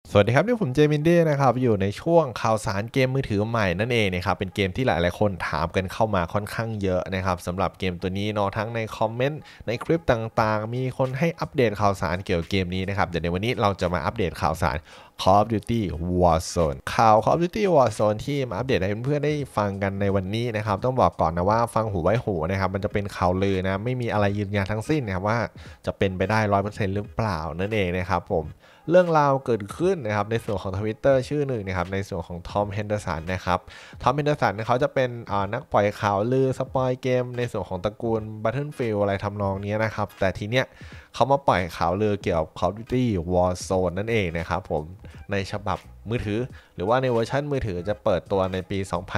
สวัสดีครับนี่ผมเจมินดี้นะครับอยู่ในช่วงข่าวสารเกมมือถือใหม่นั่นเองนะครับเป็นเกมที่หลายๆคนถามกันเข้ามาค่อนข้างเยอะนะครับสำหรับเกมตัวนี้เนาะทั้งในคอมเมนต์ในคลิปต่างๆมีคนให้อัปเดตข่าวสารเกี่ยวกับเกมนี้นะครับเดี๋ยวในวันนี้เราจะมาอัปเดตข่าวสาร Call of Duty Warzone ข่าว Call of Duty Warzone ที่มาอัปเดตให้เพื่อนๆได้ฟังกันในวันนี้นะครับต้องบอกก่อนนะว่าฟังหูไว้หูนะครับมันจะเป็นข่าวลือนะไม่มีอะไรยืนยันทั้งสิ้นนะครับว่าจะเป็นไปได้100%หรือเปล่านั่นเองนะครับผม เรื่องราวเกิดขึ้นนะครับในส่วนของ Twitter ชื่อหนึ่งนะครับในส่วนของทอมเฮนเดอร์สันนะครับทอมเฮนเดอร์สันเขาจะเป็นนักปล่อยข่าวลือสปอยเกมในส่วนของตระกูล Battlefield อะไรทำนองนี้นะครับแต่ทีเนี้ยเขามาปล่อยข่าวลือเกี่ยวกับ Call of Duty Warzone นั่นเองนะครับผมในฉบับมือถือหรือว่าในเวอร์ชันมือถือจะเปิดตัวในปี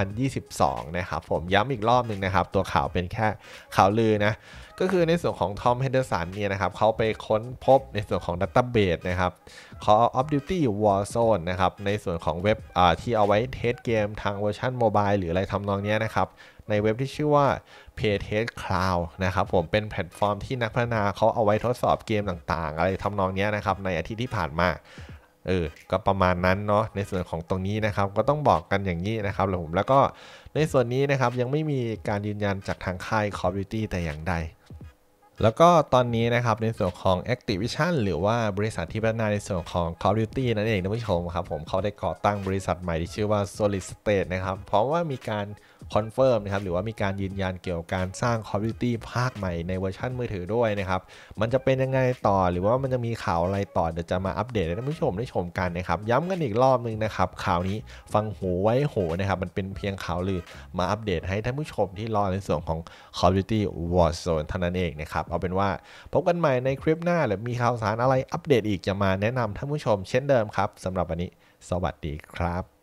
2022 นะครับผมย้ำอีกรอบหนึ่งนะครับตัวข่าวเป็นแค่ข่าวลือนะก็คือในส่วนของทอมเฮนเดอร์สันเนี่ยนะครับเขาไปค้นพบในส่วนของดัตต้าเบสนะครับ Call of Duty Warzone นะครับในส่วนของเว็บที่เอาไว้เทสเกมทางเวอร์ชันโมบายหรืออะไรทำนองนี้นะครับในเว็บที่ชื่อว่า Playtest Cloud นะครับผมเป็นแพลตฟอร์มที่นักพัฒนาเขาเอาไว้ทดสอบเกมต่างๆอะไรทำนองนี้นะครับในอาทิตย์ที่ผ่านมาก็ประมาณนั้นเนาะในส่วนของตรงนี้นะครับก็ต้องบอกกันอย่างนี้นะครับแล้วก็ในส่วนนี้นะครับยังไม่มีการยืนยันจากทางค่าย Call of Duty แต่อย่างใด แล้วก็ตอนนี้นะครับในส่วนของ Activision หรือว่าบริษัทที่พัฒนาในส่วนของ Call of Duty นั่นเองท่านผู้ชมครับผมเขาได้ก่อตั้งบริษัทใหม่ที่ชื่อว่า Solid State นะครับเพราะว่ามีการคอนเฟิร์มนะครับหรือว่ามีการยืนยันเกี่ยวกับการสร้าง Call of Duty ภาคใหม่ในเวอร์ชันมือถือด้วยนะครับมันจะเป็นยังไงต่อหรือว่ามันจะมีข่าวอะไรต่อเดี๋ยวจะมาอัปเดตให้ท่านผู้ชมได้ชมกันนะครับย้ำกันอีกรอบนึงนะครับข่าวนี้ฟังหูไว้หูนะครับมันเป็นเพียงข่าวลือมาอัปเดตให้ท่านผู้ชมที่รอในส่วนของ Call of Duty Warzone เท่านั้นเองนะครับเอาเป็นว่าพบกันใหม่ในคลิปหน้าหรือมีข่าวสารอะไรอัปเดตอีกจะมาแนะนำท่านผู้ชมเช่นเดิมครับสำหรับวันนี้สวัสดีครับ